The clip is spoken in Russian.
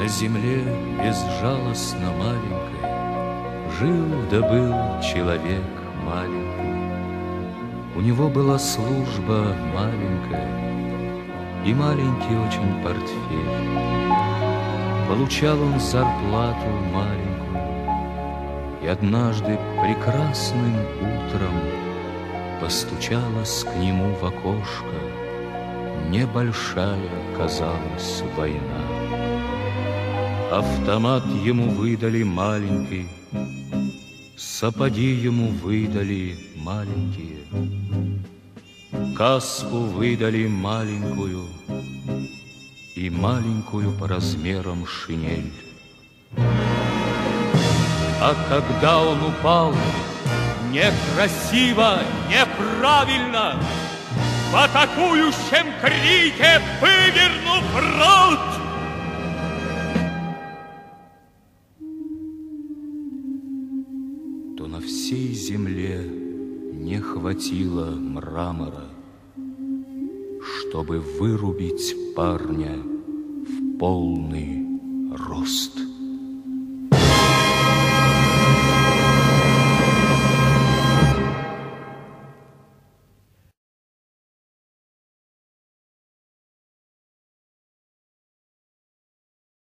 земле безжалостно маленькой жил да был человек маленький. У него была служба маленькая и маленький очень портфель. Получал он зарплату маленькую, и однажды прекрасным утром постучалась к нему в окошко небольшая, казалось, война. Автомат ему выдали маленький, сапоги ему выдали маленькие, каску выдали маленькую и маленькую по размерам шинель. А когда он упал, некрасиво, неправильно, в атакующем крике вывернув рот, то на всей земле не хватило мрамора, чтобы вырубить парня в полный рост.